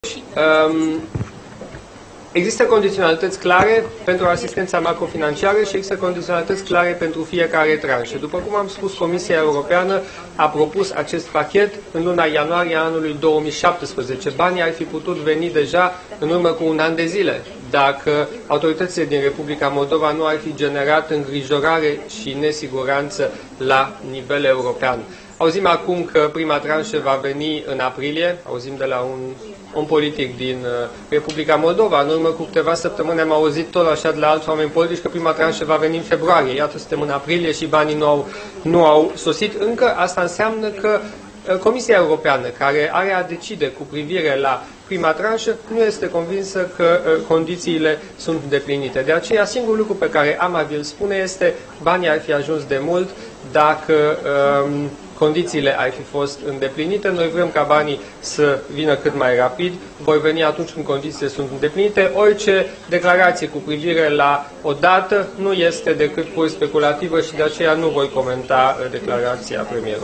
Există condiționalități clare pentru asistența macrofinanciară și există condiționalități clare pentru fiecare tranșă. După cum am spus, Comisia Europeană a propus acest pachet în luna ianuarie anului 2017. Banii ar fi putut veni deja în urmă cu un an de zile, dacă autoritățile din Republica Moldova nu ar fi generat îngrijorare și nesiguranță la nivel european. Auzim acum că prima tranșă va veni în aprilie, auzim de la un om politic din Republica Moldova. În urmă cu câteva săptămâni am auzit tot așa de la alți oameni politici că prima tranșă va veni în februarie. Iată, suntem în aprilie și banii nu au sosit încă. Asta înseamnă că Comisia Europeană, care are a decide cu privire la prima tranșă, nu este convinsă că condițiile sunt îndeplinite. De aceea, singurul lucru pe care am a vi-l spune este banii ar fi ajuns de mult dacă condițiile ar fi fost îndeplinite. Noi vrem ca banii să vină cât mai rapid, vor veni atunci când condițiile sunt îndeplinite. Orice declarație cu privire la o dată nu este decât pur speculativă și de aceea nu voi comenta declarația premierului.